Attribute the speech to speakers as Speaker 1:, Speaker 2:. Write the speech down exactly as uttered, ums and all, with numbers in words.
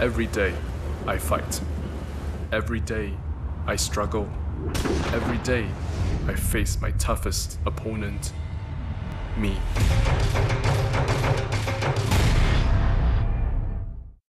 Speaker 1: Every day, I fight. Every day, I struggle. Every day, I face my toughest opponent, me.